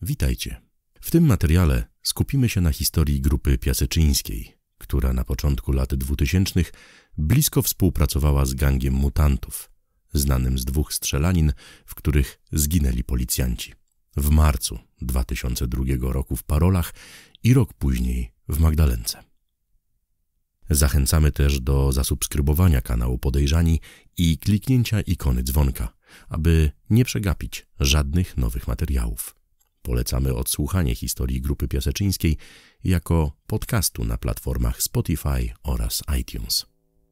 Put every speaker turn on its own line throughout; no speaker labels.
Witajcie. W tym materiale skupimy się na historii grupy piaseczyńskiej, która na początku lat 2000 blisko współpracowała z gangiem mutantów, znanym z 2 strzelanin, w których zginęli policjanci. W marcu 2002 roku w Parolach i rok później w Magdalence. Zachęcamy też do zasubskrybowania kanału Podejrzani i kliknięcia ikony dzwonka, aby nie przegapić żadnych nowych materiałów. Polecamy odsłuchanie historii grupy piaseczyńskiej jako podcastu na platformach Spotify oraz iTunes.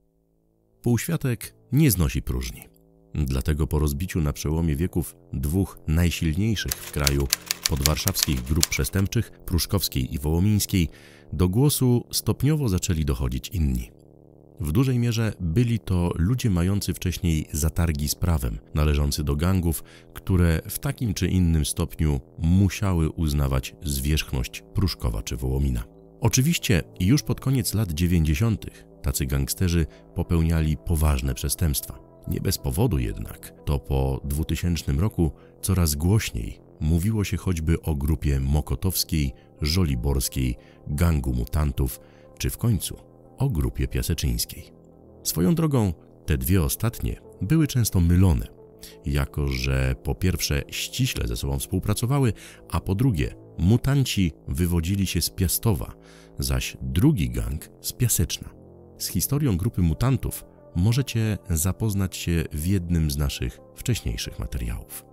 Półświatek nie znosi próżni. Dlatego po rozbiciu na przełomie wieków 2 najsilniejszych w kraju podwarszawskich grup przestępczych, pruszkowskiej i wołomińskiej, do głosu stopniowo zaczęli dochodzić inni. W dużej mierze byli to ludzie mający wcześniej zatargi z prawem, należący do gangów, które w takim czy innym stopniu musiały uznawać zwierzchność Pruszkowa czy Wołomina. Oczywiście już pod koniec lat 90. tacy gangsterzy popełniali poważne przestępstwa. Nie bez powodu jednak to po 2000 roku coraz głośniej mówiło się choćby o grupie mokotowskiej, żoliborskiej, gangu mutantów, czy w końcu o grupie piaseczyńskiej. Swoją drogą te 2 ostatnie były często mylone, jako że po pierwsze ściśle ze sobą współpracowały, a po drugie mutanci wywodzili się z Piastowa, zaś drugi gang z Piaseczna. Z historią grupy mutantów możecie zapoznać się w jednym z naszych wcześniejszych materiałów.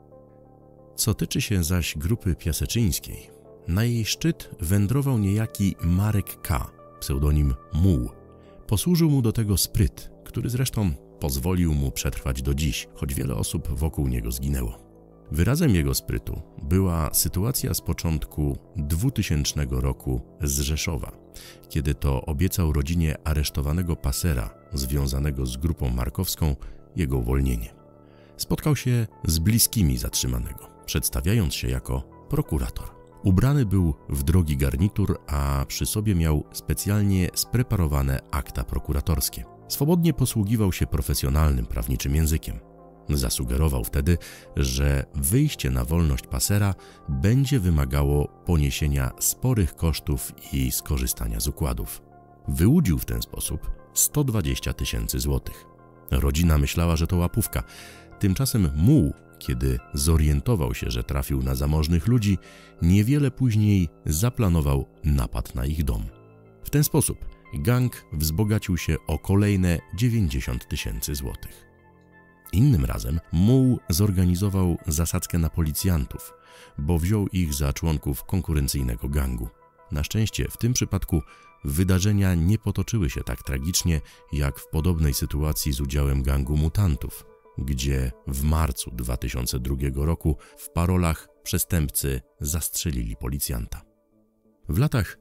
Co tyczy się zaś grupy piaseczyńskiej, na jej szczyt wędrował niejaki Marek K., pseudonim Muł. Posłużył mu do tego spryt, który zresztą pozwolił mu przetrwać do dziś, choć wiele osób wokół niego zginęło. Wyrazem jego sprytu była sytuacja z początku 2000 roku z Rzeszowa, kiedy to obiecał rodzinie aresztowanego pasera związanego z grupą markowską jego uwolnienie. Spotkał się z bliskimi zatrzymanego, przedstawiając się jako prokurator. Ubrany był w drogi garnitur, a przy sobie miał specjalnie spreparowane akta prokuratorskie. Swobodnie posługiwał się profesjonalnym prawniczym językiem. Zasugerował wtedy, że wyjście na wolność pasera będzie wymagało poniesienia sporych kosztów i skorzystania z układów. Wyłudził w ten sposób 120 000 złotych. Rodzina myślała, że to łapówka. Tymczasem Muł, kiedy zorientował się, że trafił na zamożnych ludzi, niewiele później zaplanował napad na ich dom. W ten sposób gang wzbogacił się o kolejne 90 000 złotych. Innym razem Muł zorganizował zasadzkę na policjantów, bo wziął ich za członków konkurencyjnego gangu. Na szczęście w tym przypadku wydarzenia nie potoczyły się tak tragicznie, jak w podobnej sytuacji z udziałem gangu mutantów, gdzie w marcu 2002 roku w Parolach przestępcy zastrzelili policjanta. W latach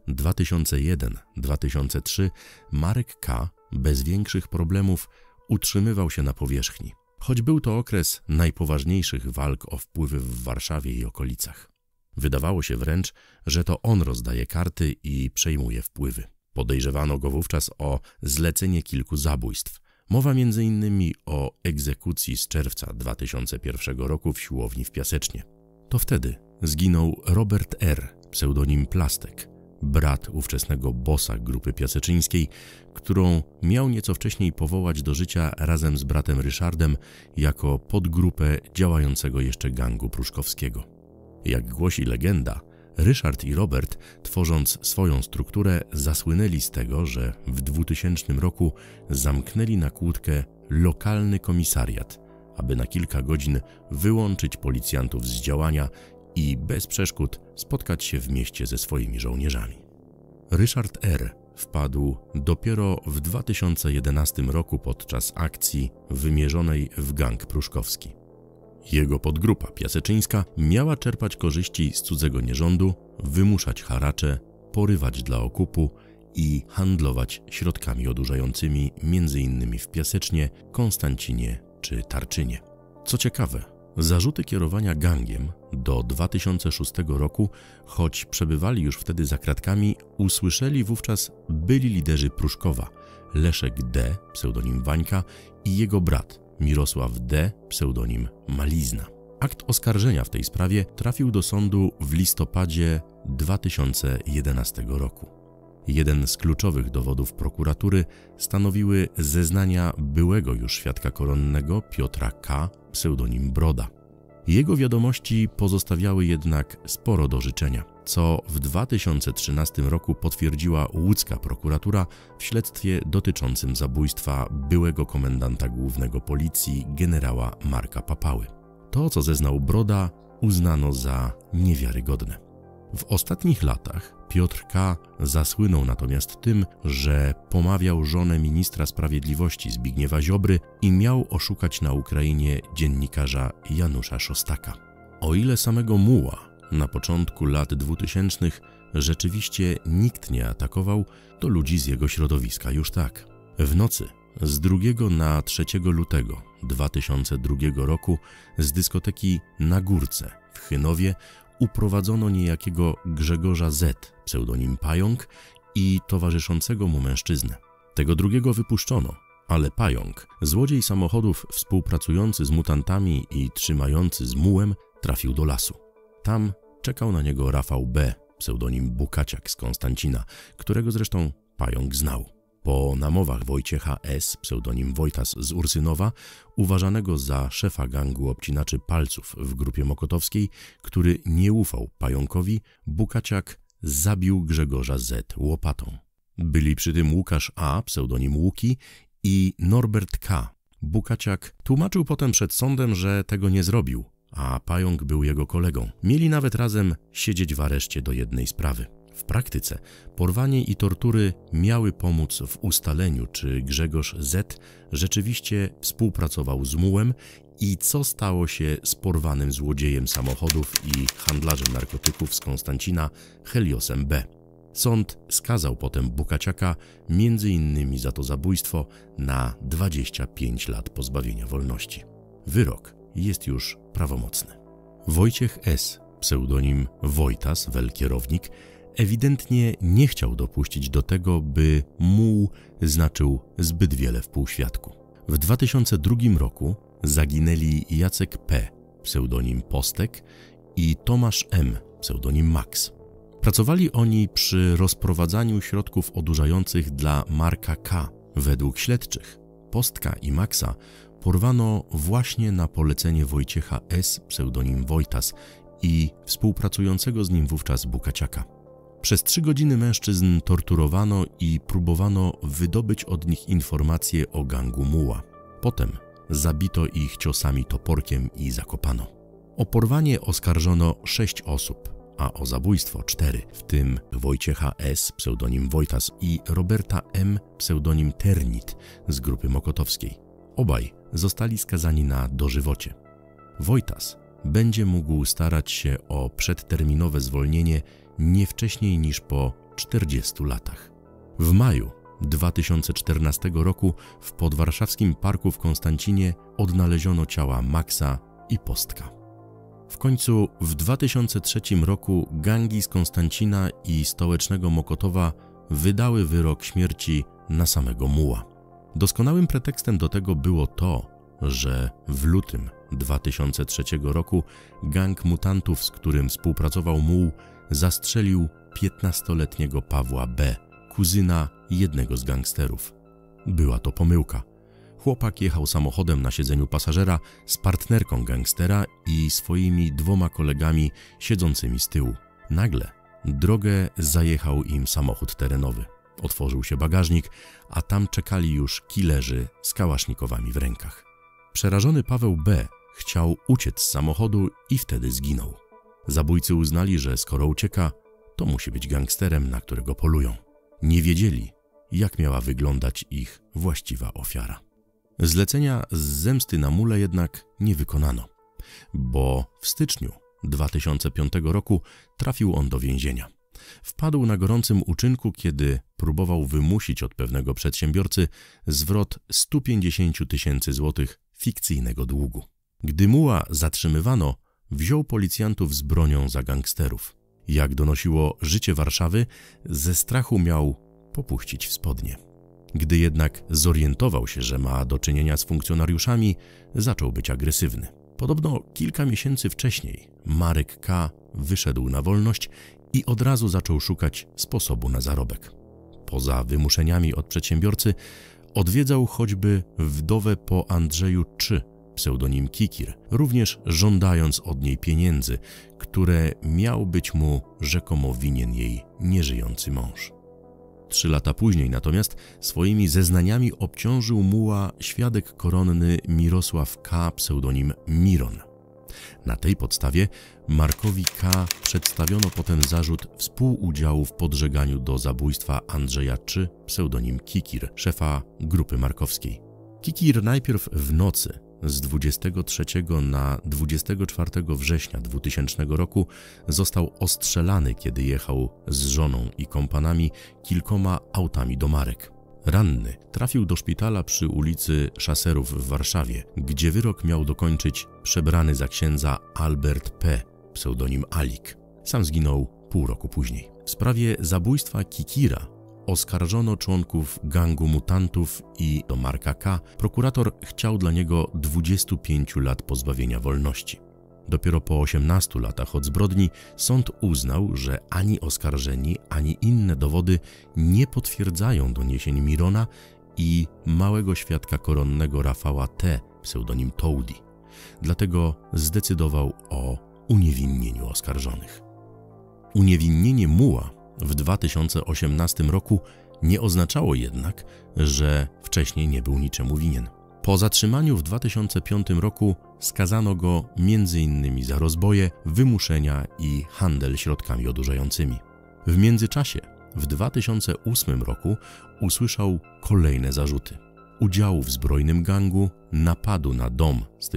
2001-2003 Marek K. bez większych problemów utrzymywał się na powierzchni, choć był to okres najpoważniejszych walk o wpływy w Warszawie i okolicach. Wydawało się wręcz, że to on rozdaje karty i przejmuje wpływy. Podejrzewano go wówczas o zlecenie kilku zabójstw. Mowa m.in. o egzekucji z czerwca 2001 roku w siłowni w Piasecznie. To wtedy zginął Robert R., pseudonim Plastek, brat ówczesnego bossa grupy piaseczyńskiej, którą miał nieco wcześniej powołać do życia razem z bratem Ryszardem jako podgrupę działającego jeszcze gangu pruszkowskiego. Jak głosi legenda, Ryszard i Robert, tworząc swoją strukturę, zasłynęli z tego, że w 2000 roku zamknęli na kłódkę lokalny komisariat, aby na kilka godzin wyłączyć policjantów z działania i bez przeszkód spotkać się w mieście ze swoimi żołnierzami. Ryszard R. wpadł dopiero w 2011 roku podczas akcji wymierzonej w gang pruszkowski. Jego podgrupa piaseczyńska miała czerpać korzyści z cudzego nierządu, wymuszać haracze, porywać dla okupu i handlować środkami odurzającymi m.in. w Piasecznie, Konstancinie czy Tarczynie. Co ciekawe, zarzuty kierowania gangiem do 2006 roku, choć przebywali już wtedy za kratkami, usłyszeli wówczas byli liderzy Pruszkowa, Leszek D., pseudonim Wańka, i jego brat Mirosław D., pseudonim Malizna. Akt oskarżenia w tej sprawie trafił do sądu w listopadzie 2011 roku. Jeden z kluczowych dowodów prokuratury stanowiły zeznania byłego już świadka koronnego Piotra K., pseudonim Broda. Jego wiadomości pozostawiały jednak sporo do życzenia, co w 2013 roku potwierdziła łódzka prokuratura w śledztwie dotyczącym zabójstwa byłego komendanta głównego policji generała Marka Papały. To, co zeznał Broda, uznano za niewiarygodne. W ostatnich latach Piotr K. zasłynął natomiast tym, że pomawiał żonę ministra sprawiedliwości Zbigniewa Ziobry i miał oszukać na Ukrainie dziennikarza Janusza Szostaka. O ile samego Muła na początku lat 2000 rzeczywiście nikt nie atakował, to ludzi z jego środowiska już tak. W nocy z 2 na 3 lutego 2002 roku z dyskoteki Na Górce w Chynowie uprowadzono niejakiego Grzegorza Z., pseudonim Pająk, i towarzyszącego mu mężczyznę. Tego drugiego wypuszczono, ale Pająk, złodziej samochodów współpracujący z mutantami i trzymający z mułem, trafił do lasu. Tam czekał na niego Rafał B., pseudonim Bukaciak z Konstancina, którego zresztą Pająk znał. Po namowach Wojciecha S., pseudonim Wojtas z Ursynowa, uważanego za szefa gangu obcinaczy palców w Grupie Mokotowskiej, który nie ufał Pająkowi, Bukaciak zabił Grzegorza Z. łopatą. Byli przy tym Łukasz A., pseudonim Łuki, i Norbert K. Bukaciak tłumaczył potem przed sądem, że tego nie zrobił, a Pająk był jego kolegą. Mieli nawet razem siedzieć w areszcie do jednej sprawy. W praktyce porwanie i tortury miały pomóc w ustaleniu, czy Grzegorz Z. rzeczywiście współpracował z mułem i co stało się z porwanym złodziejem samochodów i handlarzem narkotyków z Konstancina Heliosem B. Sąd skazał potem Bukaciaka m.in. za to zabójstwo na 25 lat pozbawienia wolności. Wyrok jest już prawomocny. Wojciech S., pseudonim Wojtas, kierownik, ewidentnie nie chciał dopuścić do tego, by muł znaczył zbyt wiele w półświadku. W 2002 roku zaginęli Jacek P., pseudonim Postek, i Tomasz M., pseudonim Max. Pracowali oni przy rozprowadzaniu środków odurzających dla Marka K. Według śledczych Postka i Maxa porwano właśnie na polecenie Wojciecha S., pseudonim Wojtas, i współpracującego z nim wówczas Bukaciaka. Przez 3 godziny mężczyzn torturowano i próbowano wydobyć od nich informacje o gangu muła. Potem zabito ich ciosami toporkiem i zakopano. O porwanie oskarżono 6 osób, a o zabójstwo 4, w tym Wojciecha S., pseudonim Wojtas, i Roberta M., pseudonim Ternit z Grupy Mokotowskiej. Obaj zostali skazani na dożywocie. Wojtas będzie mógł starać się o przedterminowe zwolnienie nie wcześniej niż po 40 latach. W maju 2014 roku w podwarszawskim parku w Konstancinie odnaleziono ciała Maxa i Postka. W końcu w 2003 roku gangi z Konstancina i stołecznego Mokotowa wydały wyrok śmierci na samego muła. Doskonałym pretekstem do tego było to, że w lutym 2003 roku gang mutantów, z którym współpracował muł, zastrzelił 15-letniego Pawła B., kuzyna jednego z gangsterów. Była to pomyłka. Chłopak jechał samochodem na siedzeniu pasażera z partnerką gangstera i swoimi 2 kolegami siedzącymi z tyłu. Nagle drogę zajechał im samochód terenowy. Otworzył się bagażnik, a tam czekali już killerzy z kałasznikowami w rękach. Przerażony Paweł B. chciał uciec z samochodu i wtedy zginął. Zabójcy uznali, że skoro ucieka, to musi być gangsterem, na którego polują. Nie wiedzieli, jak miała wyglądać ich właściwa ofiara. Zlecenia z zemsty na mule jednak nie wykonano, bo w styczniu 2005 roku trafił on do więzienia. Wpadł na gorącym uczynku, kiedy próbował wymusić od pewnego przedsiębiorcy zwrot 150 000 złotych fikcyjnego długu. Gdy muła zatrzymywano, wziął policjantów z bronią za gangsterów. Jak donosiło Życie Warszawy, ze strachu miał popuścić w spodnie. Gdy jednak zorientował się, że ma do czynienia z funkcjonariuszami, zaczął być agresywny. Podobno kilka miesięcy wcześniej Marek K. wyszedł na wolność i od razu zaczął szukać sposobu na zarobek. Poza wymuszeniami od przedsiębiorcy odwiedzał choćby wdowę po Andrzeju Czy, pseudonim Kikir, również żądając od niej pieniędzy, które miał być mu rzekomo winien jej nieżyjący mąż. 3 lata później natomiast swoimi zeznaniami obciążył muła świadek koronny Mirosław K., pseudonim Miron. Na tej podstawie Markowi K. przedstawiono potem zarzut współudziału w podżeganiu do zabójstwa Andrzeja Czy, pseudonim Kikir, szefa grupy markowskiej. Kikir najpierw w nocy z 23 na 24 września 2000 roku został ostrzelany, kiedy jechał z żoną i kompanami kilkoma autami do Marek. Ranny trafił do szpitala przy ulicy Szaserów w Warszawie, gdzie wyrok miał dokończyć przebrany za księdza Albert P., pseudonim Alik. Sam zginął pół roku później. W sprawie zabójstwa Kikira oskarżono członków gangu mutantów i do Marka K. prokurator chciał dla niego 25 lat pozbawienia wolności. Dopiero po 18 latach od zbrodni sąd uznał, że ani oskarżeni, ani inne dowody nie potwierdzają doniesień Mirona i małego świadka koronnego Rafała T., pseudonim Tołdi. Dlatego zdecydował o uniewinnieniu oskarżonych. Uniewinnienie muła w 2018 roku nie oznaczało jednak, że wcześniej nie był niczemu winien. Po zatrzymaniu w 2005 roku skazano go m.in. za rozboje, wymuszenia i handel środkami odurzającymi. W międzyczasie, w 2008 roku usłyszał kolejne zarzuty: udziału w zbrojnym gangu, napadu na dom z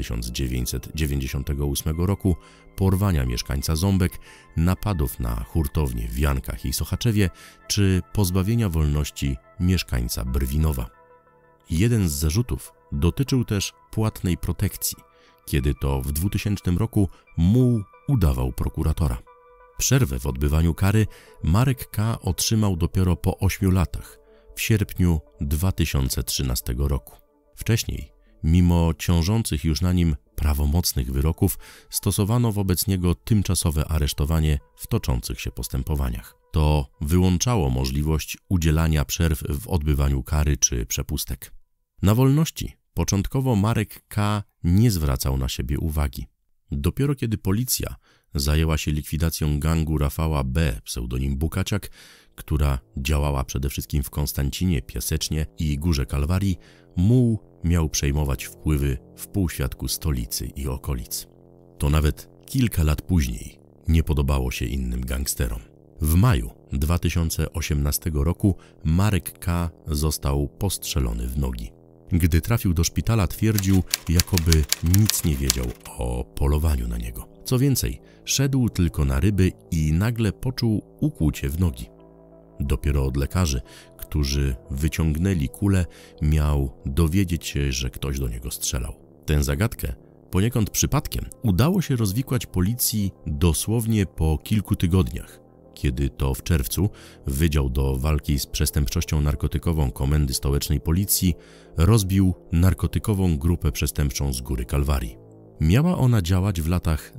1998 roku, porwania mieszkańca Ząbek, napadów na hurtownie w Jankach i Sochaczewie czy pozbawienia wolności mieszkańca Brwinowa. Jeden z zarzutów dotyczył też płatnej protekcji, kiedy to w 2000 roku muł udawał prokuratora. Przerwę w odbywaniu kary Marek K. otrzymał dopiero po 8 latach, w sierpniu 2013 roku. Wcześniej, mimo ciążących już na nim prawomocnych wyroków, stosowano wobec niego tymczasowe aresztowanie w toczących się postępowaniach. To wyłączało możliwość udzielania przerw w odbywaniu kary czy przepustek. Na wolności początkowo Marek K. nie zwracał na siebie uwagi. Dopiero kiedy policja zajęła się likwidacją gangu Rafała B., pseudonim Bukaciak, która działała przede wszystkim w Konstancinie, Piasecznie i Górze Kalwarii, muł miał przejmować wpływy w półświadku stolicy i okolic. To nawet kilka lat później nie podobało się innym gangsterom. W maju 2018 roku Marek K. został postrzelony w nogi. Gdy trafił do szpitala, twierdził, jakoby nic nie wiedział o polowaniu na niego. Co więcej, szedł tylko na ryby i nagle poczuł ukłucie w nogi. Dopiero od lekarzy, którzy wyciągnęli kulę, miał dowiedzieć się, że ktoś do niego strzelał. Tę zagadkę, poniekąd przypadkiem, udało się rozwikłać policji dosłownie po kilku tygodniach, kiedy to w czerwcu Wydział do Walki z Przestępczością Narkotykową Komendy Stołecznej Policji rozbił narkotykową grupę przestępczą z Góry Kalwarii. Miała ona działać w latach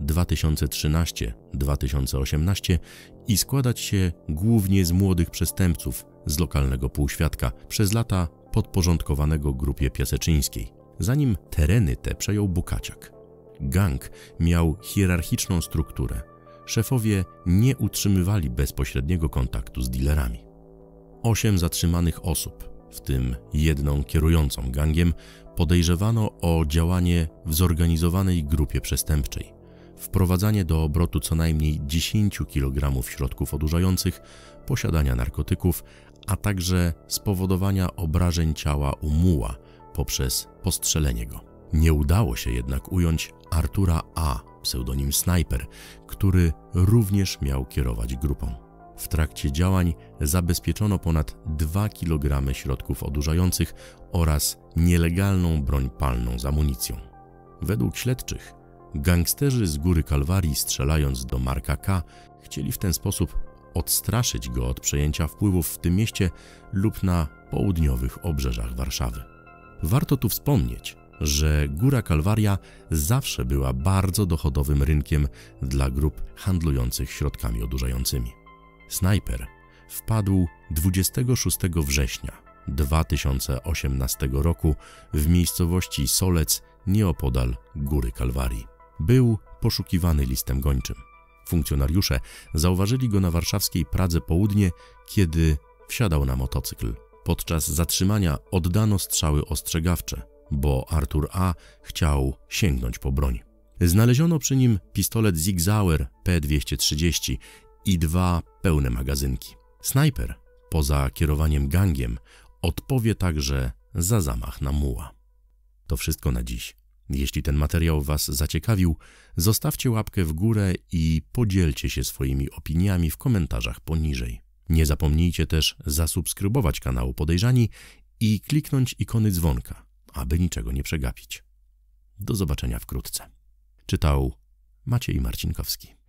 2013-2018 i składać się głównie z młodych przestępców z lokalnego półświadka, przez lata podporządkowanego grupie piaseczyńskiej, zanim tereny te przejął Bukaciak. Gang miał hierarchiczną strukturę. Szefowie nie utrzymywali bezpośredniego kontaktu z dealerami. 8 zatrzymanych osób, w tym 1 kierującą gangiem, podejrzewano o działanie w zorganizowanej grupie przestępczej, wprowadzanie do obrotu co najmniej 10 kg środków odurzających, posiadania narkotyków, a także spowodowania obrażeń ciała u muła poprzez postrzelenie go. Nie udało się jednak ująć Artura A., pseudonim Snajper, który również miał kierować grupą. W trakcie działań zabezpieczono ponad 2 kg środków odurzających oraz nielegalną broń palną z amunicją. Według śledczych, gangsterzy z Góry Kalwarii, strzelając do Marka K., chcieli w ten sposób odstraszyć go od przejęcia wpływów w tym mieście lub na południowych obrzeżach Warszawy. Warto tu wspomnieć, że Góra Kalwaria zawsze była bardzo dochodowym rynkiem dla grup handlujących środkami odurzającymi. Snajper wpadł 26 września 2018 roku w miejscowości Solec nieopodal Góry Kalwarii. Był poszukiwany listem gończym. Funkcjonariusze zauważyli go na warszawskiej Pradze Południe, kiedy wsiadał na motocykl. Podczas zatrzymania oddano strzały ostrzegawcze, bo Artur A. chciał sięgnąć po broń. Znaleziono przy nim pistolet Sig Sauer P230 i 2 pełne magazynki. Snajper, poza kierowaniem gangiem, odpowie także za zamach na muła. To wszystko na dziś. Jeśli ten materiał Was zaciekawił, zostawcie łapkę w górę i podzielcie się swoimi opiniami w komentarzach poniżej. Nie zapomnijcie też zasubskrybować kanału Podejrzani i kliknąć ikony dzwonka, aby niczego nie przegapić. Do zobaczenia wkrótce. Czytał Maciej Marcinkowski.